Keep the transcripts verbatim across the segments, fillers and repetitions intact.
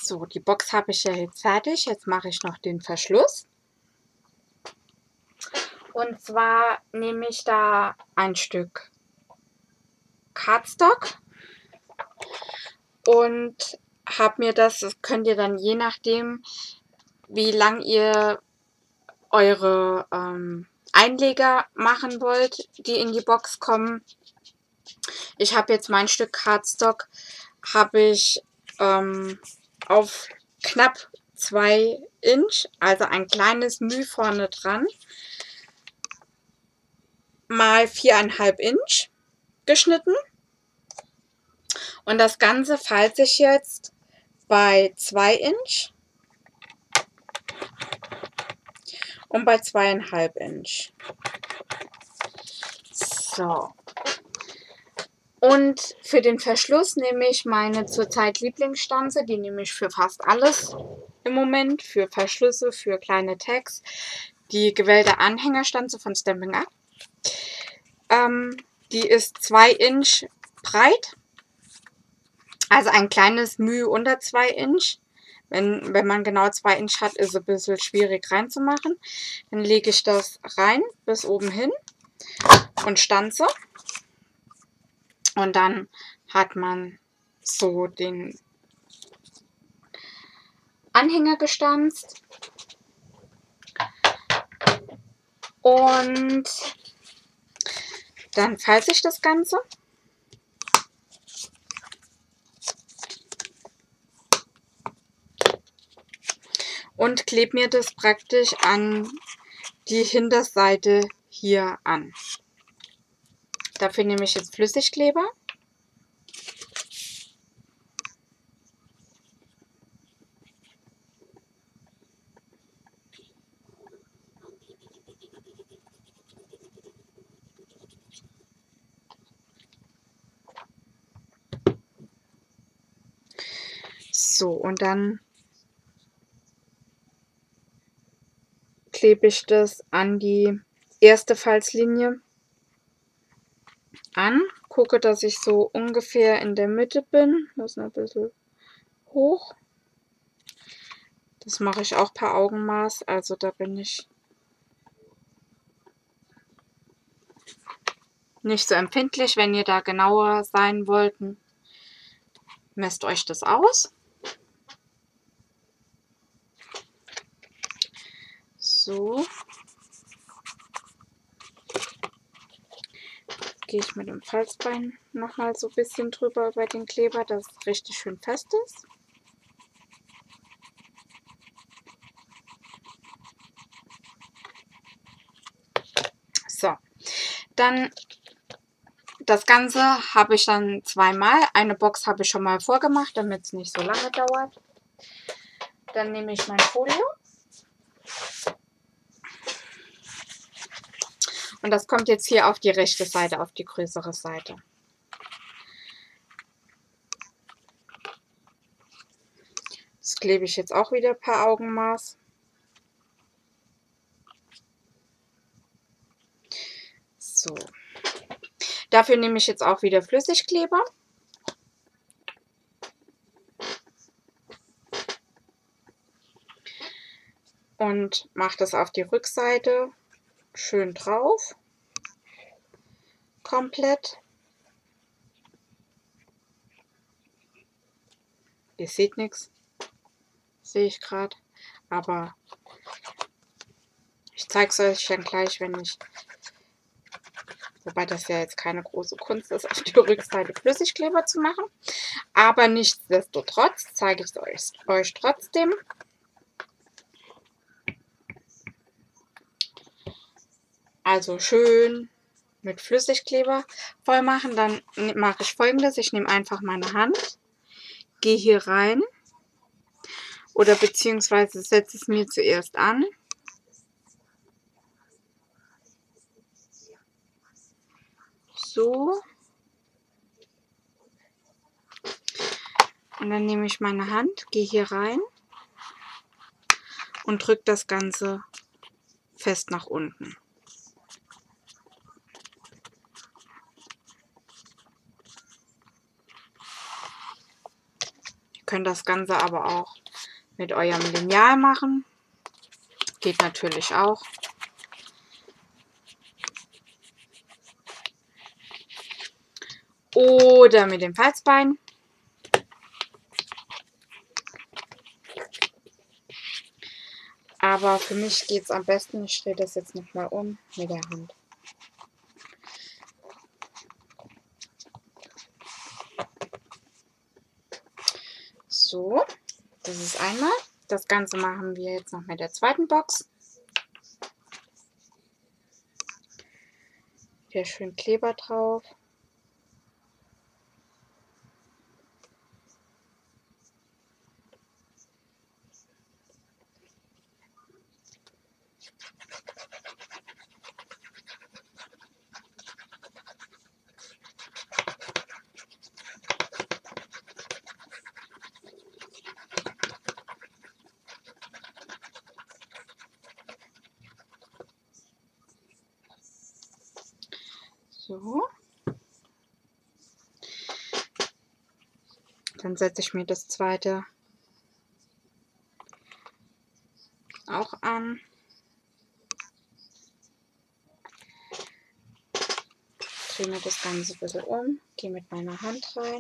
So, die Box habe ich ja jetzt fertig. Jetzt mache ich noch den Verschluss. Und zwar nehme ich da ein Stück Cardstock und habe mir das, das könnt ihr dann je nachdem, wie lang ihr eure ähm, Einleger machen wollt, die in die Box kommen. Ich habe jetzt mein Stück Cardstock, habe ich ähm, auf knapp zwei Inch, also ein kleines Müh vorne dran, mal viereinhalb Inch geschnitten. Und das Ganze falze ich jetzt bei zwei Inch und bei zweieinhalb Inch. So. Und für den Verschluss nehme ich meine zurzeit Lieblingsstanze. Die nehme ich für fast alles im Moment. Für Verschlüsse, für kleine Tags. Die gewellte Anhängerstanze von Stampin' Up. Ähm, die ist zwei Inch breit. Also ein kleines Müh unter zwei Inch. Wenn, wenn man genau zwei Inch hat, ist es ein bisschen schwierig reinzumachen. Dann lege ich das rein bis oben hin und stanze. Und dann hat man so den Anhänger gestanzt. Und dann falze ich das Ganze. Und klebe mir das praktisch an die Hinterseite hier an. Dafür nehme ich jetzt Flüssigkleber. So, und dann klebe ich das an die erste Falzlinie an. Gucke, dass ich so ungefähr in der Mitte bin. Das ist ein bisschen hoch. Das mache ich auch per Augenmaß. Also da bin ich nicht so empfindlich. Wenn ihr da genauer sein wollt, messt euch das aus. So. Gehe ich mit dem Falzbein nochmal so ein bisschen drüber über den Kleber, dass es richtig schön fest ist. So, dann das Ganze habe ich dann zweimal. Eine Box habe ich schon mal vorgemacht, damit es nicht so lange dauert. Dann nehme ich mein Folio. Und das kommt jetzt hier auf die rechte Seite, auf die größere Seite. Das klebe ich jetzt auch wieder per Augenmaß. So. Dafür nehme ich jetzt auch wieder Flüssigkleber. Und mache das auf die Rückseite schön drauf. Komplett. Ihr seht nichts, sehe ich gerade. Aber ich zeige es euch dann gleich, wenn ich... Wobei das ja jetzt keine große Kunst ist, auf die Rückseite Flüssigkleber zu machen. Aber nichtsdestotrotz zeige ich es euch, euch trotzdem. Also schön mit Flüssigkleber voll machen. Dann mache ich Folgendes. Ich nehme einfach meine Hand, gehe hier rein oder beziehungsweise setze es mir zuerst an. So. Und dann nehme ich meine Hand, gehe hier rein und drücke das Ganze fest nach unten. Ihr könnt das Ganze aber auch mit eurem Lineal machen. Geht natürlich auch. Oder mit dem Falzbein. Aber für mich geht es am besten, ich drehe das jetzt nochmal um, mit der Hand. So, das ist einmal. Das Ganze machen wir jetzt noch mit der zweiten Box. Hier schön Kleber drauf. So. Dann setze ich mir das zweite auch an. Drehe mir das Ganze ein bisschen um, gehe mit meiner Hand rein,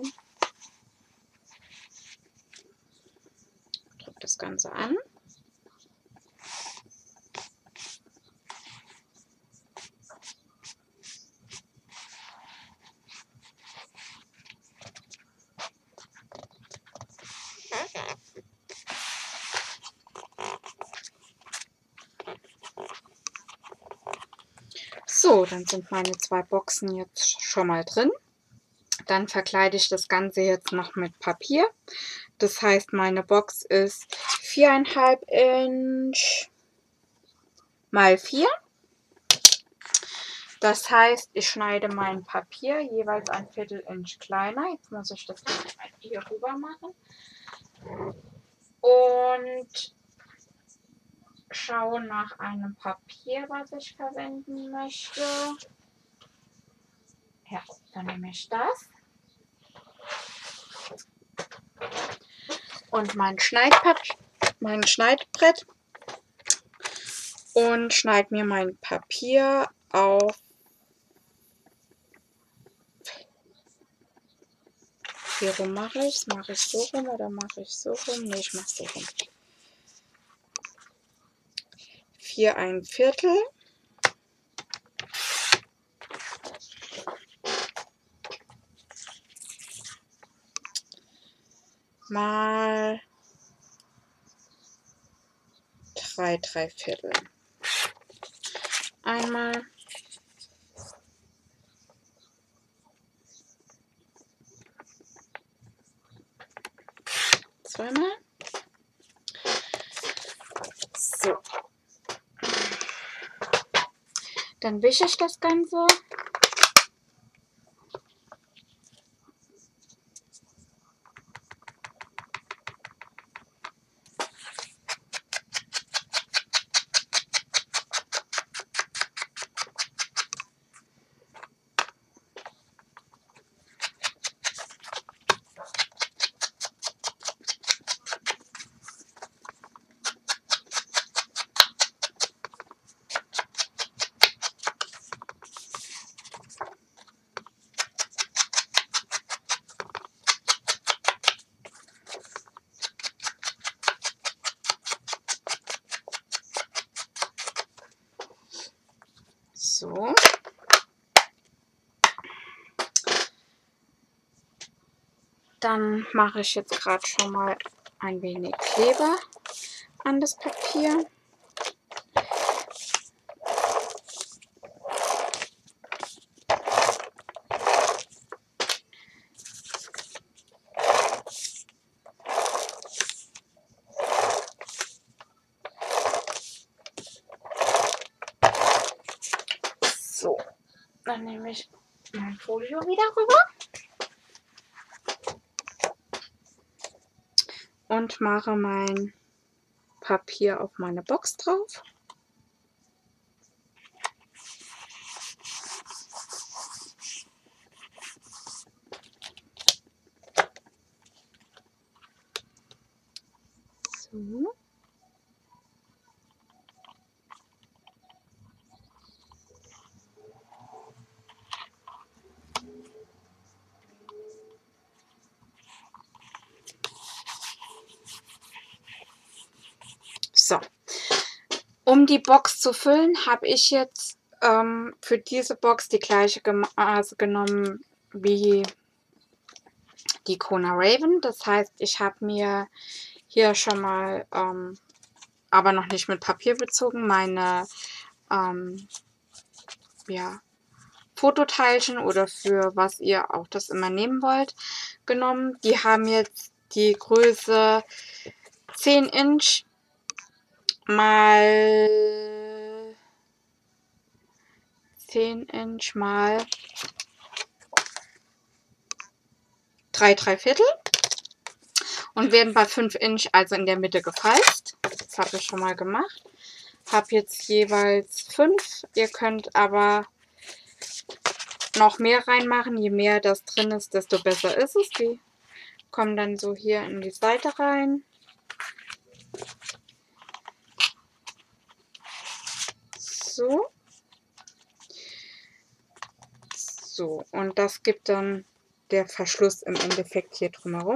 drücke das Ganze an. So, dann sind meine zwei Boxen jetzt schon mal drin. Dann verkleide ich das Ganze jetzt noch mit Papier. Das heißt, meine Box ist viereinhalb Inch mal vier. Das heißt, ich schneide mein Papier jeweils ein Viertel Inch kleiner. Jetzt muss ich das hier rüber machen. Und schaue nach einem Papier, was ich verwenden möchte. Ja, dann nehme ich das. Und mein Schneidpad, mein Schneidbrett. Und schneide mir mein Papier auf wie rum mache ich es? Mache ich so rum oder mache ich so rum? Ne, ich mache so rum. Vier ein Viertel. Mal drei, drei Viertel. Einmal. Zweimal. So. Dann wische ich das Ganze. So. Dann mache ich jetzt gerade schon mal ein wenig Kleber an das Papier. So, dann nehme ich mein Folio wieder rüber und mache mein Papier auf meine Box drauf. So. So. Um die Box zu füllen, habe ich jetzt ähm, für diese Box die gleiche Maße genommen wie die Kona Raven. Das heißt, ich habe mir hier schon mal, ähm, aber noch nicht mit Papier bezogen, meine ähm, ja, Fototeilchen oder für was ihr auch das immer nehmen wollt, genommen. Die haben jetzt die Größe zehn Inch mal zehn Inch mal drei, drei Viertel und werden bei fünf Inch, also in der Mitte, gefalzt. Das habe ich schon mal gemacht. Habe jetzt jeweils fünf. Ihr könnt aber noch mehr reinmachen. Je mehr das drin ist, desto besser ist es. Die kommen dann so hier in die Seite rein. So. So, und das gibt dann der Verschluss im Endeffekt hier drumherum.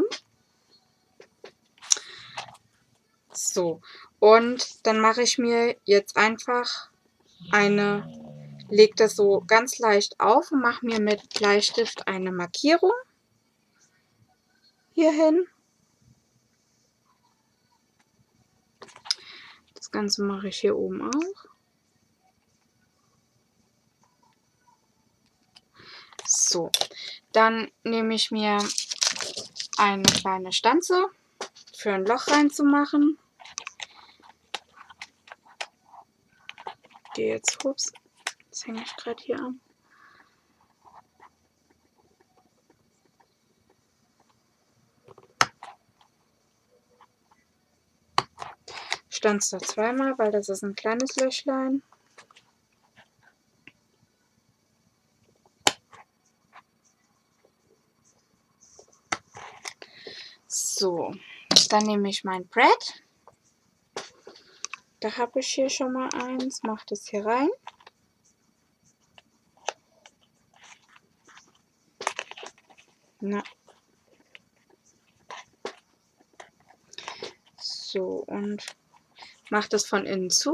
So, und dann mache ich mir jetzt einfach eine, lege das so ganz leicht auf und mache mir mit Bleistift eine Markierung hier hin. Das Ganze mache ich hier oben auch. So, dann nehme ich mir eine kleine Stanze für ein Loch reinzumachen. Die jetzt, ups, das hänge ich gerade hier an. Stanze zweimal, weil das ist ein kleines Löchlein. So, dann nehme ich mein Brett. Da habe ich hier schon mal eins. Mache das hier rein. Na. So, und mache das von innen zu.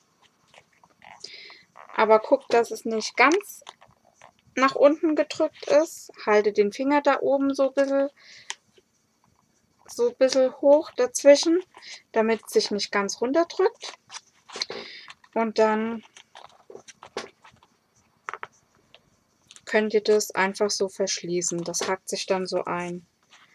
Aber guckt, dass es nicht ganz nach unten gedrückt ist. Halte den Finger da oben so ein bisschen, so ein bisschen hoch dazwischen, damit es sich nicht ganz runterdrückt. Und dann könnt ihr das einfach so verschließen. Das hakt sich dann so ein.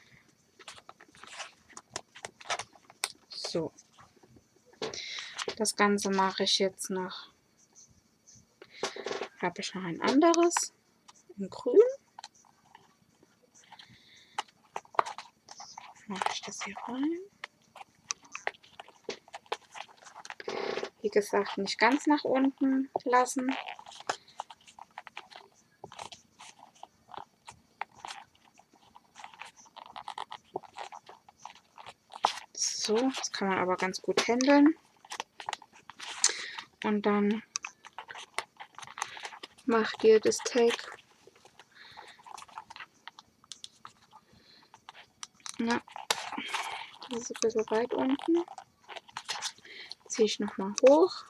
So. Das Ganze mache ich jetzt noch. Habe ich noch ein anderes in grün. Mache ich das hier rein. Wie gesagt, nicht ganz nach unten lassen. So, das kann man aber ganz gut handeln. Und dann macht ihr das Tape. Ja, das ist ein bisschen weit unten. Ziehe ich nochmal hoch.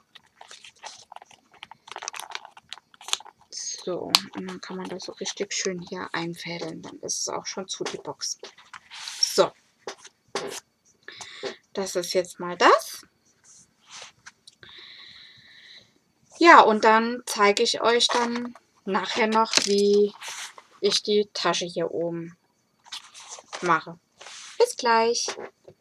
So, und dann kann man das so richtig schön hier einfädeln. Dann ist es auch schon zu, die Box. So, das ist jetzt mal das. Ja, und dann zeige ich euch dann nachher noch, wie ich die Tasche hier oben mache. Bis gleich!